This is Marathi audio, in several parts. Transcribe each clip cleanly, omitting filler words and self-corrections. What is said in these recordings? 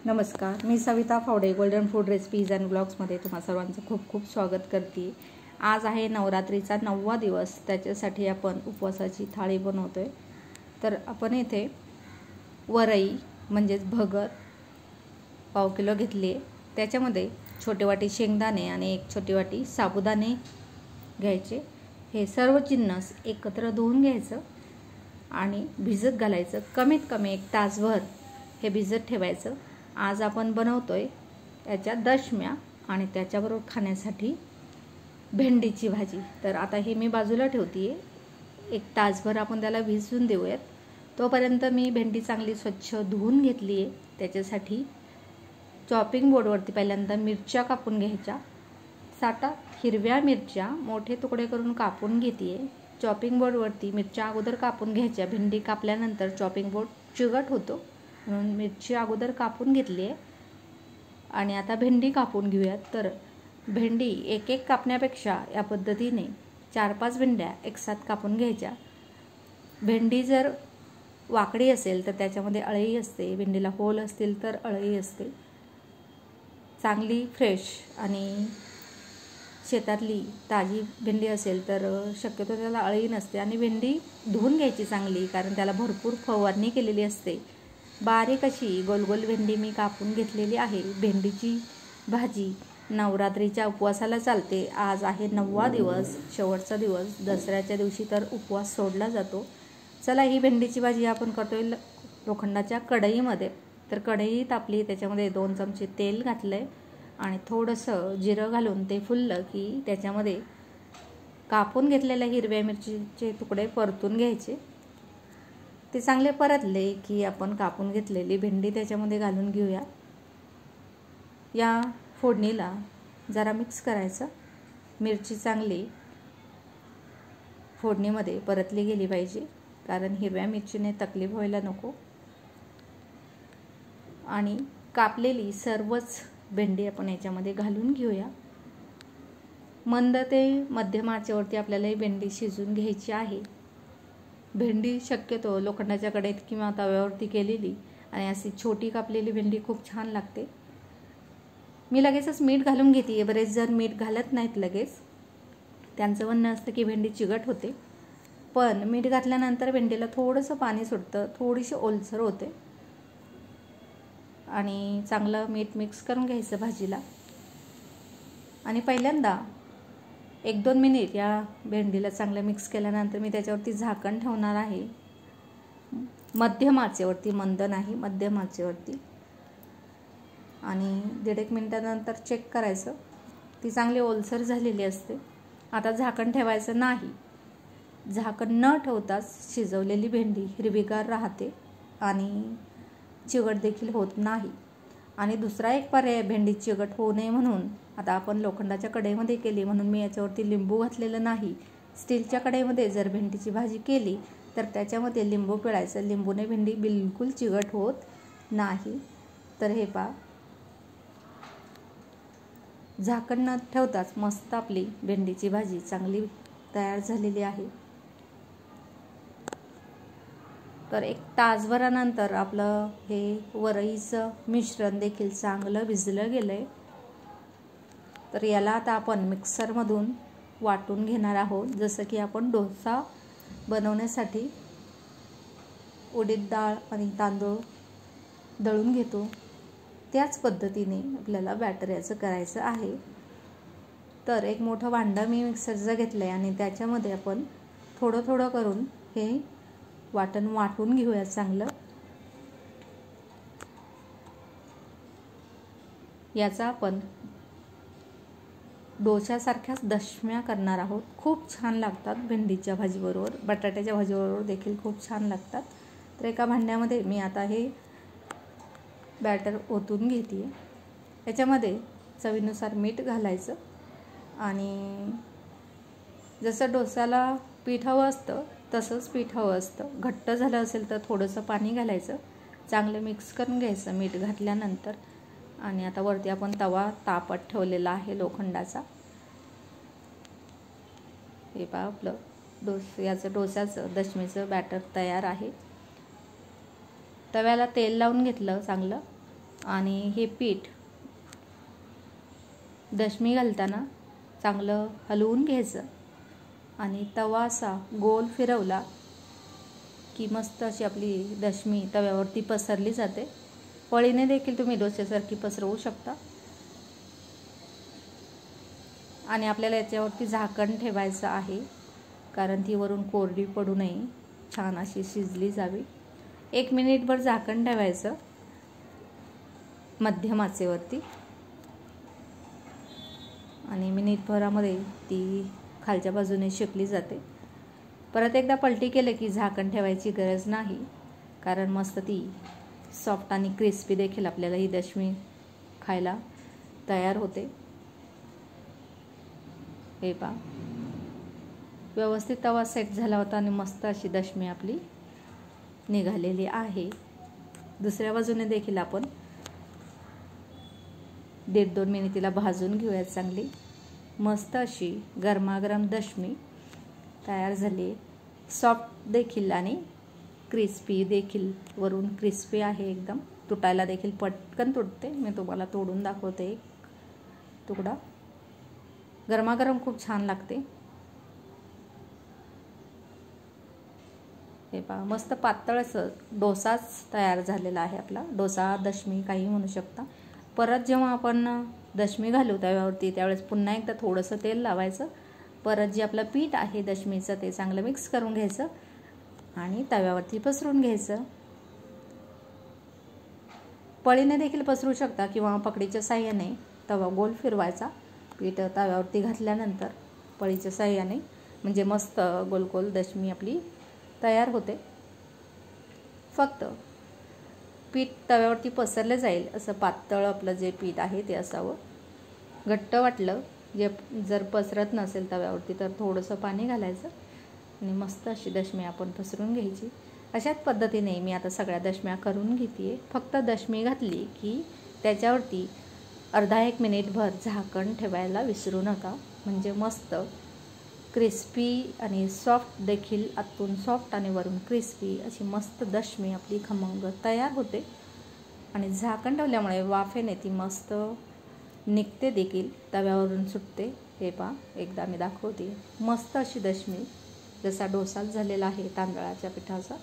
नमस्कार, मी Savita Phawade golden food recipes and ब्लॉग्समध्ये तुम्हा सर्वांचं खूप खूप स्वागत करते। आज आहे नवरात्रीचा 9वा दिवस, त्याच्यासाठी आपण उपवासाची थाळी बनवतोय। तर आपण इथे वरई म्हणजेच भगर पाव किलो घेतली आहे। त्याच्यामध्ये छोटी वाटी शेंगदाणे आणि एक छोटी वाटी साबुदाणे घ्यायचे। हे सर्व जिन्नस एकत्र धुवून घ्यायचं आणि भिजत घालायचं। कमीत कमी 1 तासभर हे भिजत ठेवायचं। आज आपण बनवतोय त्याच्या दशम्या आणि त्याच्याबरोबर खाण्यासाठी भेंडीची भाजी। तर आता हे मी बाजूला ठेवते आहे। 1 तासभर आपण त्याला भिजून देऊयात। तोपर्यंत मी भेंडी चांगली स्वच्छ धुवून घेतली आहे। त्याच्यासाठी चॉपिंग बोर्डवरती पहिल्यांदा मिरच्या कापून घ्यायच्या। 7 हिरव्या मिरच्या मोठे तुकडे करून कापून घेते। चॉपिंग बोर्डवरती मिरच्या अगोदर कापून घ्यायच्या। भेंडी कापल्यानंतर चॉपिंग बोर्ड चिकट होतो, म्हणून मिरची अगोदर कापून घेतली आहे। आणि आता भेंडी कापून घेऊयात। तर भेंडी एक एक कापण्यापेक्षा या पद्धतीने 4-5 भेंड्या एकसाथ कापून घ्यायच्या। भेंडी जर वाकडी असेल तर त्याच्यामध्ये अळई असते, भेंडीला होल असतील तर अळई असते। चांगली फ्रेश आणि शेतातली ताजी भेंडी असेल तर शक्यतो त्याला अळई नसते। आणि भेंडी धुवून घ्यायची चांगली, कारण त्याला भरपूर फवारणी केलेली असते। बारीक अशी गोलगोल भेंडी मी कापून घेतलेली आहे। भेंडीची भाजी नवरात्रीच्या उपवासाला चालते। आज आहे 9वा दिवस, शेवटचा दिवस। दसऱ्याच्या दिवशी तर उपवास सोडला जातो। चला, ही भेंडीची भाजी आपण करतोय लोखंडाच्या कढईमध्ये। तर कढई तापली, त्याच्यामध्ये 2 चमचे तेल घातलंय आणि थोडंसं जिरं घालून ते फुललं की त्याच्यामध्ये कापून घेतलेल्या हिरव्या मिरचीचे तुकडे परतून घ्यायचे। ते चांगले परतले की आपण कापून घेतलेली भेंडी त्याच्यामध्ये घालून घेऊया। या फोडणीला जरा मिक्स करायचं। मिरची चांगली फोडणीमध्ये परतली गेली पाहिजे, कारण हिरव्या मिरचीने तकलीफ व्हायला नको। आणि कापलेली सर्वच भेंडी आपण याच्यामध्ये घालून घेऊया। मंद ते मध्यम आचेवरती आपल्याला ही भेंडी शिजून घ्यायची आहे। भेंडी शक्यतो लोखंडाच्या कढईत किंवा तव्यावरती केलेली आणि अशी छोटी कापलेली भेंडी खूप छान लागते। मी लगेचच मीठ घालून घेते। बरेच जण मीठ घालत नाहीत लगेच, त्यांचं म्हणणं असतं की भेंडी चिकट होते। पण मीठ घातल्यानंतर भेंडीला थोडंसं पाणी सुटतं, थोडीशी ओलसर होते। आणि चांगलं मीठ मिक्स करून घ्यायचं भाजीला। आणि पहिल्यांदा 1-2 मिनिट या भेंडीला चांगलं मिक्स केल्यानंतर मी त्याच्यावरती झाकण ठेवणार आहे। मध्यम आचेवरती, मंद नाही, मध्यम आचेवरती। आणि 1.5 मिनिटानंतर चेक करायचं, ती चांगली ओलसर झालेली असते। आता झाकण ठेवायचं नाही। झाकण न ठेवताच शिजवलेली भेंडी हिरवीगार राहते आणि चिकट देखील होत नाही। आणि दुसरा एक पर्याय, भेंडी चिकट होऊ नये म्हणून, आता आपण लोखंडाच्या कढईमध्ये केली म्हणून मी याच्यावरती लिंबू घातलेलं नाही। स्टीलच्या कढईमध्ये जर भेंडीची भाजी केली तर त्याच्यामध्ये लिंबू पिळायचं। लिंबूने भेंडी बिलकुल चिकट होत नाही। तर हे पहा, झाकण न ठेवताच मस्त आपली भेंडीची भाजी चांगली तयार झालेली आहे। तर 1 तासभरानंतर आपलं हे वरईचं मिश्रण देखील चांगलं भिजलं गेलंय। तर याला आता आपण मिक्सरमधून वाटून घेणार आहोत। जसं की आपण डोसा बनवण्यासाठी उडीद डाळ आणि तांदूळ दळून घेतो, त्याच पद्धतीने आपल्याला बॅटर याचं करायचं आहे। तर एक मोठं भांडं मी मिक्सरचं घेतलंय आणि त्याच्यामध्ये आपण थोडं थोडं करून हे वाटण वाटून घेऊया चांगलं। याचा आपण डोशासारख्याच दशम्या करणार आहोत। खूप छान लागतात भेंडीच्या भाजीबरोबर, बटाट्याच्या भाजीबरोबर देखील खूप छान लागतात। तर एका भांड्यामध्ये मी आता हे बॅटर ओतून घेते। याच्यामध्ये चवीनुसार मीठ घालायचं आणि जसं डोस्याला पीठ हवं असतं तसंच पीठ हवं असतं। घट्ट झालं असेल तर थोडंसं पाणी घालायचं, चांगलं मिक्स करून घ्यायचं मीठ घातल्यानंतर। आणि आता वरती आपण तवा तापत ठेवलेला आहे लोखंडाचा। हे पहा, आपलं डोस्याचं दशमीचं बॅटर तयार आहे। तव्याला तेल लावून घेतलं चांगलं आणि हे पीठ दशमी घालताना चांगलं हलवून घ्यायचं आणि तवा असा गोल फिरवला की मस्त अशी आपली दशमी तव्यावरती पसरली जाते. पळीने देखील तुम्ही डोस्यासारखी पसरवू शकता. आणि आपल्याला याच्यावरती झाकण ठेवायचं आहे कारण ती वरून कोरडी पडू नये, छान अशी शिजली जावी. 1 मिनिटभर झाकण ठेवायचं मध्यम आचेवरती आणि मिनिटभरामध्ये ती खालच्या बाजूने शेकली जाते. परत एकदा पलटी केलं की झाकण ठेवायची गरज नाही कारण मस्त ती सॉफ्ट आणि क्रिस्पी देखील आपल्याला ही दशमी खायला तयार होते. हे पहा, व्यवस्थित तवा सेट झाला होता आणि मस्त अशी दशमी आपली निघालेली आहे. दुसऱ्या बाजूने देखील आपण 1.5-2 मिनिट तिला भाजून घेऊया चांगली. मस्त अशी गरमागरम दशमी तयार झाली. सॉफ्ट देखील आणि क्रिस्पी देखील, वरून क्रिस्पी आहे एकदम. तुटायला देखील पटकन तुटते. मी तुम्हाला तोडून दाखवते एक तुकडा. गरमागरम खूप छान लागते. हे पहा, मस्त पातळ असं डोसाच तयार झालेला आहे आपला. डोसा, दशमी काही म्हणू शकता. परत जेव्हा आपण दशमी घालू तव्यावरती त्यावेळेस पुन्हा एकदा थोडंसं तेल लावायचं. परत जे आपलं पीठ आहे दशमीचं ते चांगलं मिक्स करून घ्यायचं आणि तव्यावरती पसरून घ्यायचं. पळीने देखील पसरू शकता किंवा पकडीच्या साह्याने तवा गोल फिरवायचा. पीठ तव्यावरती घातल्यानंतर पळीच्या साह्याने, म्हणजे मस्त गोल गोल दशमी आपली तयार होते. फक्त पीठ तव्यावरती पसरलं जाईल असं पातळ आपलं जे पीठ आहे ते असावं. घट्ट वाटलं जर पसरत नसेल तव्यावरती तर थोडंसं पाणी घालायचं आणि मस्त अशी दशमी आपण पसरून घ्यायची. अशाच पद्धतीने मी आता सगळ्या दशम्या करून घेते. फक्त दशमी घातली की त्याच्यावरती 1/2 मिनिटभर झाकण ठेवायला विसरू नका. म्हणजे मस्त क्रिस्पी आणि सॉफ्ट देखील, आतून सॉफ्ट आणि वरून क्रिस्पी अशी मस्त दशमी आपली खमंग तयार होते. आणि झाकण ठेवल्यामुळे वाफेने ती मस्त निघते देखील, तव्यावरून सुटते. हे पहा, एकदा मी दाखवते. मस्त अशी दशमी, जसा डोसाच झालेला आहे तांदळाच्या पिठाचा.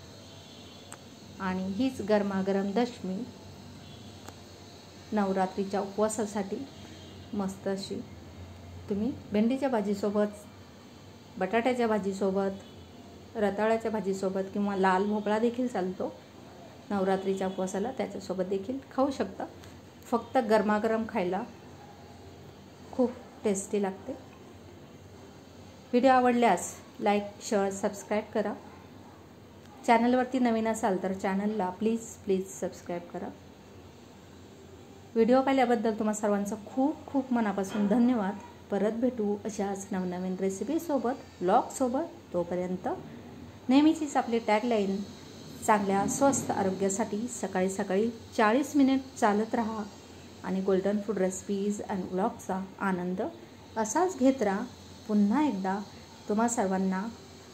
आणि हीच गरमागरम दशमी नवरात्रीच्या उपवासासाठी मस्त अशी तुम्ही भेंडीच्या भाजीसोबत, बटाट्याच्या भाजीसोबत, रताळ्याच्या भाजीसोबत किंवा लाल भोपळा देखील चालतो नवरात्रीच्या उपवासाला, त्याच्यासोबत देखील खाऊ शकता. फक्त गरमागरम खायला खूप टेस्टी लागते. व्हिडिओ आवडल्यास लाईक, शेअर, सबस्क्राईब करा. चॅनलवरती नवीन असाल तर चॅनलला प्लीज सबस्क्राईब करा. व्हिडिओ पाहिल्याबद्दल तुम्हा सर्वांचं खूप खूप मनापासून धन्यवाद. परत भेटू अशाच नवनवीन रेसिपीसोबत, ब्लॉगसोबत. तोपर्यंत नेहमीचीच आपली टॅगलाईन, चांगल्या स्वस्थ आरोग्यासाठी सकाळी सकाळी 40 मिनिट चालत राहा आणि गोल्डन फूड रेसिपीज अँड ब्लॉगचा आनंद असाच घेत राहा. पुन्हा एकदा तुम्हा सर्वांना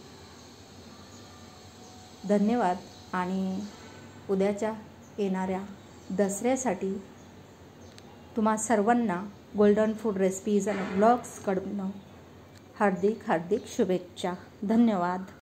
धन्यवाद. आणि उद्याच्या येणाऱ्या दसऱ्यासाठी तुम्हा सर्वांना गोल्डन फूड रेसिपीज अँड ब्लॉग्सकडून हार्दिक शुभेच्छा. धन्यवाद.